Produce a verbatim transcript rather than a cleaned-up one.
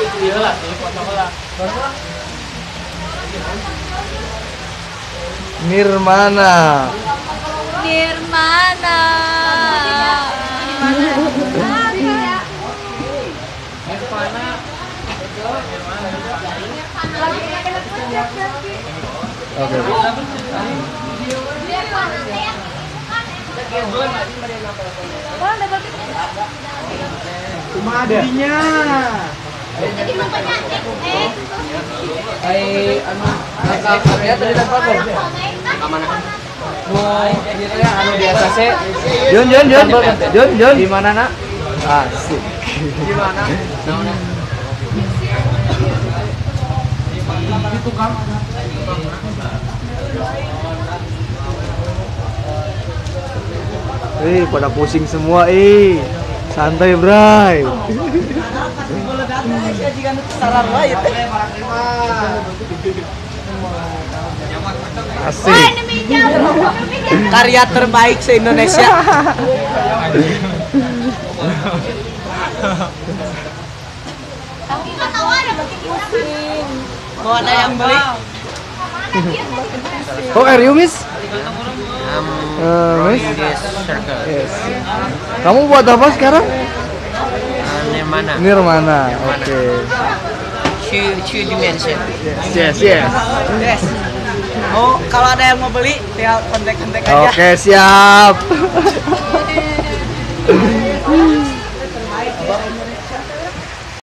Iya lah, ini pocong lah. Nirmana. Nirmana. Oke. Cuma adanya. Hai, anu, kakak ya tadi dapat loh. Mana? Mau gitu ya, anu di atas e. Jun Jun Jun. Jun Jun. Di mana nak? Asik. Di mana? Naon? Di tukang. Eh, pada pusing semua, eh. Santai, Bray. Asik. Karya terbaik se-Indonesia. Mau ada yang beli? Oh, are you, Miss? Um, Uh, Miss? this circle. Yes. Kamu buat apa sekarang? Uh, Nirmana. Nirmana. Oke. Two, two dimension. Yes, yes. Yes. Oh, kalau ada yang mau beli, tinggal kontak-kontak aja. Oke, siap.